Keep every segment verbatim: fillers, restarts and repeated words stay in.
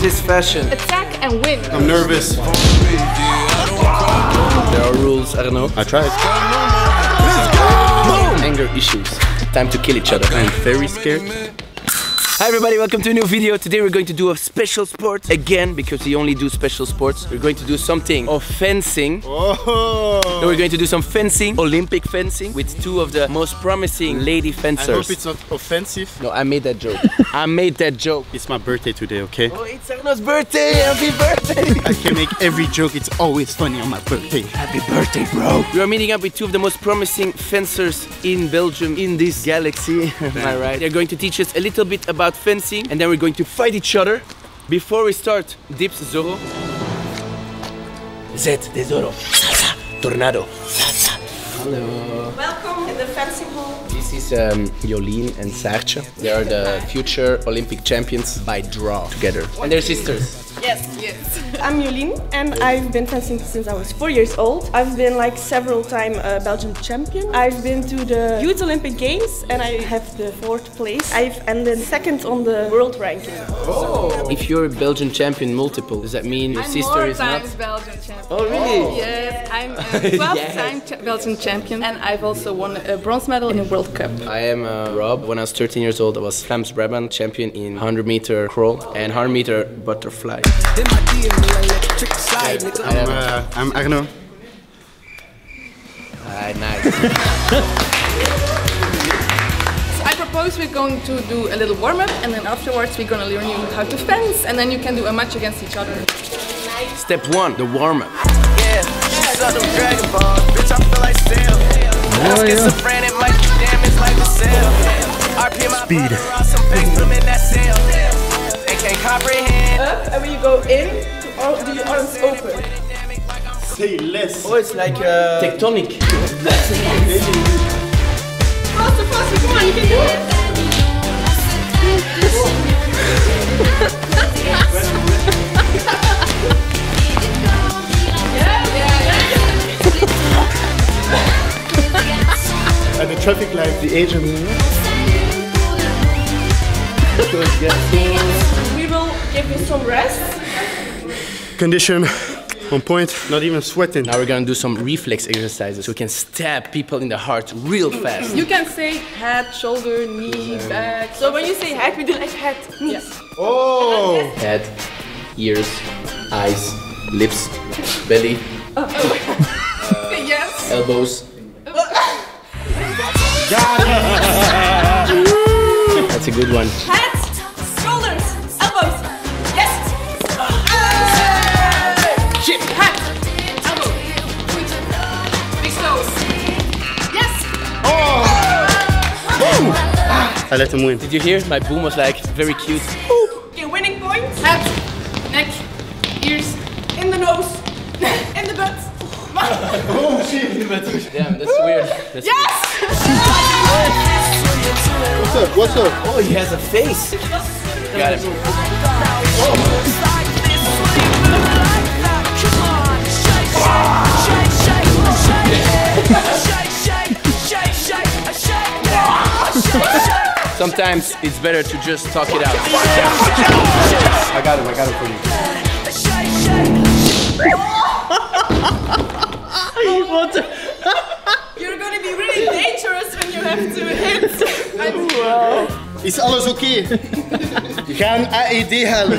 is fashion. Attack and win. I'm nervous. There are rules, I don't know. I tried. Anger issues. Time to kill each other. I'm very scared. Hi everybody, welcome to a new video. Today we're going to do a special sport again, because we only do special sports. We're going to do something of fencing. Oh. So we're going to do some fencing, Olympic fencing, with two of the most promising lady fencers. I hope it's not offensive. No, I made that joke. I made that joke. It's my birthday today, okay? Oh, it's Arno's birthday! Happy birthday! I can make every joke, it's always funny on my birthday. Happy birthday, bro! We are meeting up with two of the most promising fencers in Belgium, in this galaxy. Am I right? They're going to teach us a little bit about fencing, and then we're going to fight each other. Before we start, dips Zorro. Z de Zorro. Salsa. Tornado. Salsa. Hello. Welcome in the fencing hall. This is um, Jolien and Saartje. They are the future Olympic champions by draw together. And they're sisters. Yes, yes. I'm Jolien and I've been fencing since I was four years old. I've been like several time uh, Belgian champion. I've been to the Youth Olympic Games and I have the fourth place. I've ended second on the world ranking. Oh. If you're a Belgian champion multiple, does that mean your I'm sister more is times not? Belgian champion. Oh really? Yes, I'm a twelfth Yes. time ch Belgian champion and I've also won a bronze medal in a World Cup. I am uh, Rob. When I was thirteen years old, I was Vlaams Brabant champion in one hundred meter crawl and one hundred meter butterfly. I I'm, uh, I'm Arno. Ah, nice. I propose we're going to do a little warm-up and then afterwards we're going to learn you how to fence and then you can do a match against each other. Step one, the warm-up. Yeah, she's on them Dragon Balls, bitch, I feel like Steel. Oh, yeah. Schizophrenic, might be damaged like the cell. Speed. Some things them in that cell. They can't comprehend. Up and when you go in, or do your arms open? Say less. Oh, it's like uh, tectonic. Faster, faster, come on, you can do it! At the traffic light, the agent. We will give you some rest. Condition on point, not even sweating. Now we're gonna do some reflex exercises so we can stab people in the heart real fast. You can say head, shoulder, knee, back. So when you say head, we do like head, knees. Oh! Head, ears, eyes, lips, belly, Yes. elbows. That's a good one. Head, shoulders, elbows. Yes. Shit. Head, elbow. Big toes. Yes. I let him win. Did you hear? My boom was like very cute. Okay, winning points. Head, neck, ears, in the nose, in the butt. Oh shit! Damn, that's weird. That's Yes. What's up? What's up? weird. Oh, he has a face. Got him. Sometimes it's better to just talk it out. I got him. I got him for you. What the? You're gonna be really dangerous when you have to hit. Wow. Is alles oké? Ga een A E D halen.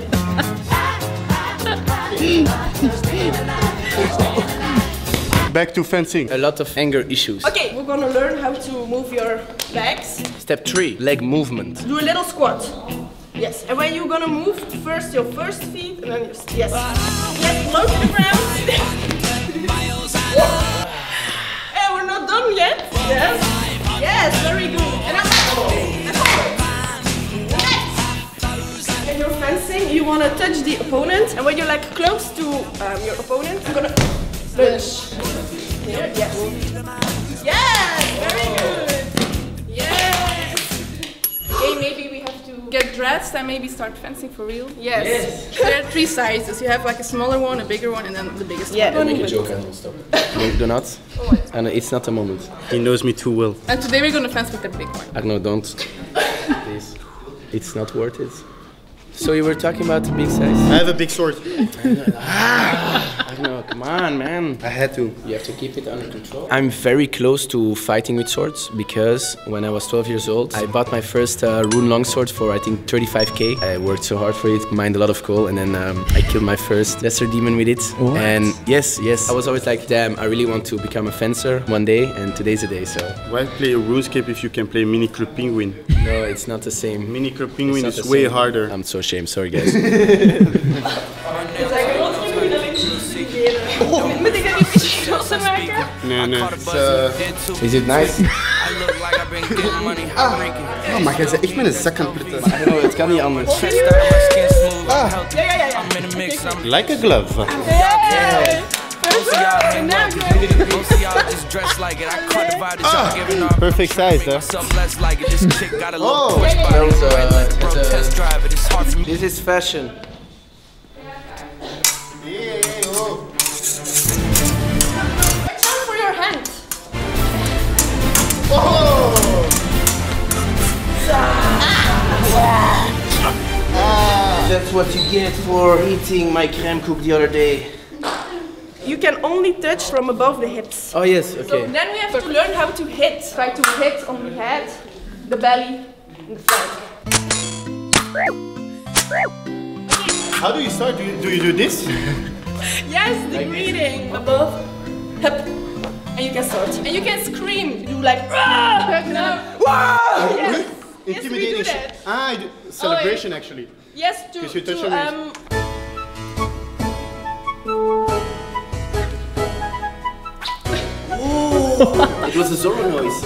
Back to fencing. A lot of anger issues. Okay, we're gonna learn how to move your legs. Step three, leg movement. Do a little squat. Yes, and when you're gonna move, first your first feet and then your yes. Yes, low to the ground. Hey, we're not done yet. Yes. Yes, very good. And I'm and forward. Yes. When you're fencing, you wanna touch the opponent, and when you're like close to um, your opponent, I'm gonna punch. Here, yes. Yes, very good. Yes. Okay, maybe we have to get dressed and maybe start fencing for real. Yes. Yes. There are three sizes. You have like a smaller one, a bigger one, and then the biggest Yeah, one. make a joke and we'll stop. do, do not. And it's not a moment. He knows me too well. And today we're gonna fence with the big one. Arno, don't. Please. It's not worth it. So you were talking about the big size? I have a big sword. I don't know, come on, man. I had to. You have to keep it under control. I'm very close to fighting with swords because when I was twelve years old, I bought my first uh, rune longsword for I think thirty-five K. I worked so hard for it, mined a lot of coal, and then um, I killed my first lesser demon with it. What? And yes, yes, I was always like, damn, I really want to become a fencer one day, and today's the day, so. Why play RuneScape if you can play Mini Club Penguin? No, it's not the same. Mini Club Penguin is way harder. I'm so ashamed, sorry guys. Moet ik dat niet iets grosser maken? Nee, nee. Uh, Is it nice? ah, oh, maar jij bent echt met een zak aan het pritten. I don't know, het kan niet anders. Ah. Ja, ja, ja, ja. Like a glove. Yeah. Ah, perfect size, huh? Oh, this is fashion. For your hand. Oh. That's what you get for eating my crème cook the other day. You can only touch from above the hips. Oh yes, okay. So then we have to learn how to hit. Try to hit on the head, the belly, and the flank. How do you start? Do you do, you do this? Yes, the Like breathing above, hip, and you can start. And you can scream. Do like ah, no. Wow! Yes. Intimidating. Yes, we do that. Ah, I do. Celebration Oh, yeah. actually. Yes, to, Because you touch to your wrist. um. It was a Zorro noise.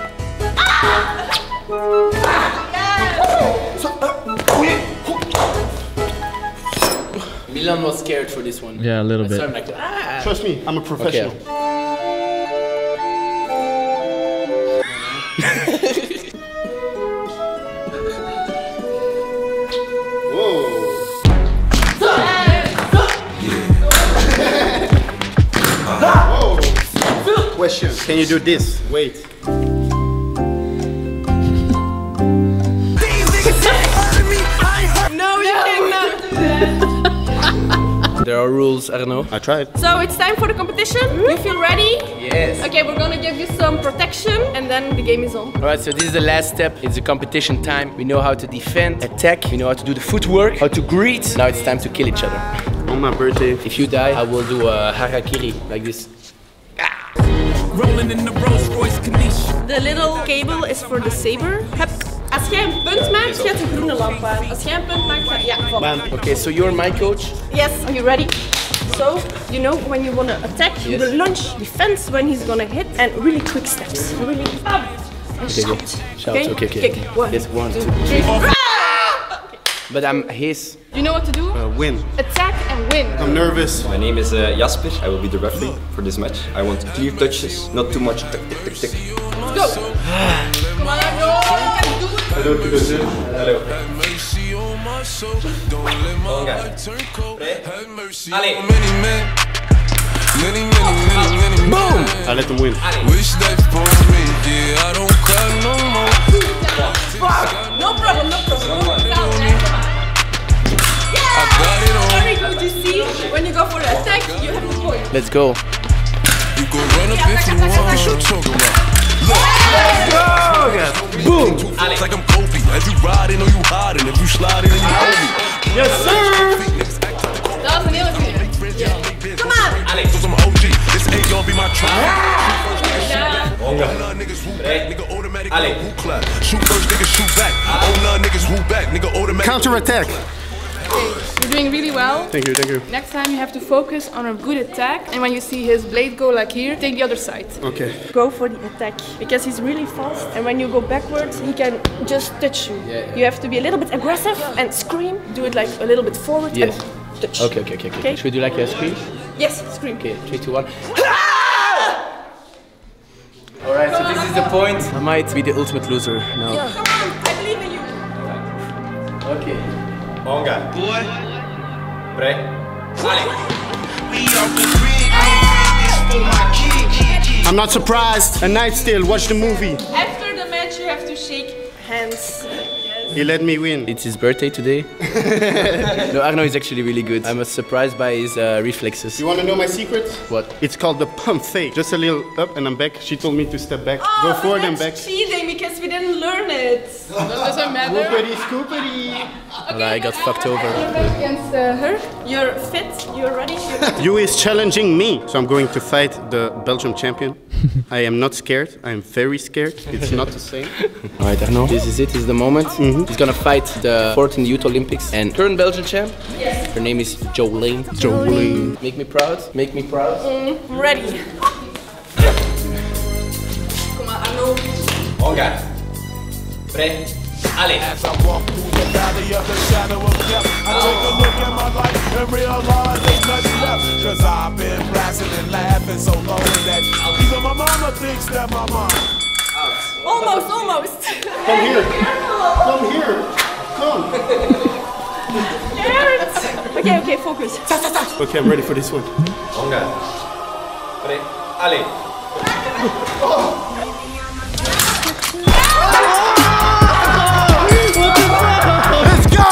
Milan was scared for this one. Yeah, a little bit. So I'm like, ah. Trust me, I'm a professional. Question. Can you do this? Wait. No, you cannot do that. There are rules, I don't know. I tried. So it's time for the competition. You feel ready? Yes. Okay, we're gonna give you some protection, and then the game is on. Alright, so this is the last step. It's the competition time. We know how to defend, attack, we know how to do the footwork, how to greet. Now it's time to kill each other. On my birthday. If you die, I will do a harakiri, like this. Rolling in the Rolls Royce Caniche. The little cable is for the saber. Hup. Als jij een punt maakt, gaat de groene lamp aan. Als jij een punt maakt, gaat... Ja, voilà. Okay, so you're my coach. Yes, are you ready? So, you know, when you want to attack, you Yes. will launch, defense when he's gonna hit, and really quick steps. Really up and Okay, shout. okay. Shout, okay, okay. Kick. One, Yes, one, two, two. three. Ah! But I'm his. You know what to do? Uh, win. Attack and win. I'm nervous. My name is uh, Jasper. I will be the referee for this match. I want clear touches, not too much tick tick tick tick. Let's go. Come on, no, you can do it. I don't do this. Hello. Allez. Boom! I let them win. No problem, no problem. Yeah! Very good, you see? When you go for the attack, you have the point. Let's go. You can run up if you want, what you talking about? Boom! It's like I'm Kobe. As you riding or you hiding, if you sliding and you hold me. Yes, sir! Dat is een hele goeie. Come on! Allez, cause I'm an O G. This ain't gonna be my try. Ja. Niggas who back, nigga automatic who clap. Shoot first, niggas shoot back. Oh nah, niggas who back, nigga automatic. Counter attack. You're doing really well. Thank you, thank you. Next time you have to focus on a good attack, and when you see his blade go like here, take the other side. Okay. Go for the attack because he's really fast, and when you go backwards, he can just touch you. Yeah, yeah. You have to be a little bit aggressive and scream. Do it like a little bit forward Yes. and touch. Okay, okay, okay, okay. Okay. Should we do like a scream? Yes, scream. Okay, three, two, one. Alright, so this is the point. I might be the ultimate loser now. Come on, I believe in you. Okay. Onga. Boy. Pre. I'm not surprised. A night still. Watch the movie. After the match, you have to shake hands. Yes. He let me win. It's his birthday today. No, Arno is actually really good. I was surprised by his uh, reflexes. You want to know my secret? What? It's called the pump fake. Just a little up and I'm back. She told me to step back. Oh, Go forward and back. that's cheating because we didn't learn it. That doesn't matter. Scoopity, scoopity. Well, I got fucked over. You're back against uh, her. You're fit, you're ready. You're You is challenging me. So I'm going to fight the Belgian champion. I am not scared. I am very scared. It's not the same. Alright, Arno. This is it. This is the moment. Mm-hmm. He's gonna fight the fourth in the Youth Olympics and current Belgian champ. Yes. Her name is Jolien. Jolien. Make me proud. Make me proud. Mm, I'm ready. Kom maar, Arno. Honga. Pre. Allez. As I walk through the valley of the shadow of death, I take a look at my life and realize there's nothing left. Cause I've been blasting and laughing so long that even my mama thinks that my mom. Almost, almost. Come here. Come here. Come. Okay, okay, focus. Okay, I'm ready for this one. Honga. Pre. Allez. Let's go!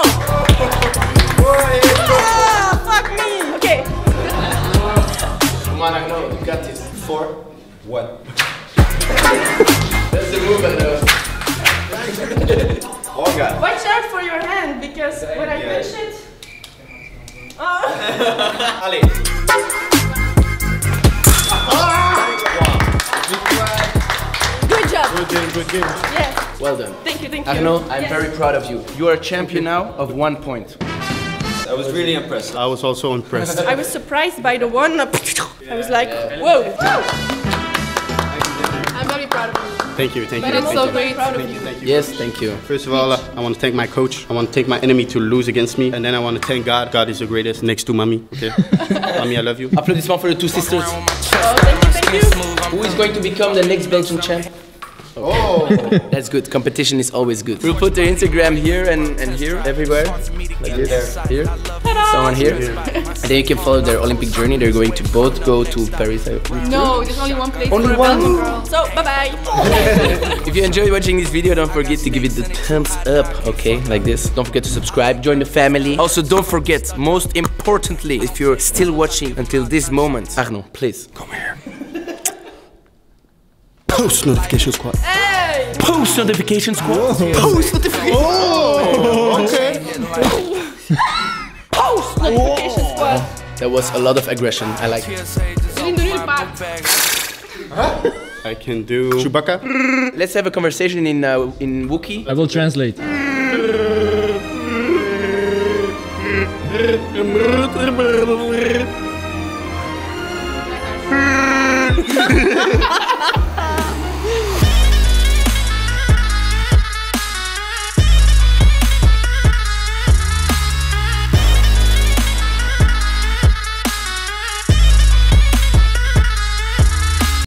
Ah, fuck me. Okay. Come on, Arno. You got this. Four. One. That's the move, Arno. Honga. Watch out for your hand because when I Yeah. touch it. Oh. Allez. Good job. Good game, good game. Yes. Well done. Thank you, thank you. Arno, I'm Yes. very proud of you. You are a champion now of one point. I was really impressed. I was also impressed. I was surprised by the one. I was like, whoa. I'm very proud of you. Thank you, thank But you. it's so great. Proud of you. Yes, thank you. First of all, uh, I want to thank my coach. I want to thank my enemy to lose against me. And then I want to thank God. God is the greatest next to Mommy. Okay? Mommy, I love you. Applaudissements for the two sisters. Oh, thank you, thank you. Who is going to become the next Belgian champ? Oh! That's good. Competition is always good. We'll put their Instagram here and, and here, everywhere. Like this. Here. Someone here. And then you can follow their Olympic journey. They're going to both go to Paris. I believe. No, there's only one place Only for a one? Belgian girl. So, bye bye. If you enjoyed watching this video, don't forget to give it the thumbs up, okay? Like this. Don't forget to subscribe, join the family. Also, don't forget, most importantly, if you're still watching until this moment, Arno, please, come here. Post notification squad. Hey. Post notification squad. Post notification. Oh! Okay. Post notification squad. That was a lot of aggression. I like it. Julien, doe nu de paard. I can do Chewbacca. Let's have a conversation in uh, in Wookiee. I will translate.